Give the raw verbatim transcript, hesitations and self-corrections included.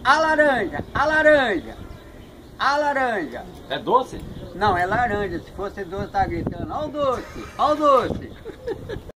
A laranja, a laranja, a laranja. É doce? Não, é laranja. Se fosse doce, tá gritando. Ó o doce, ó o doce.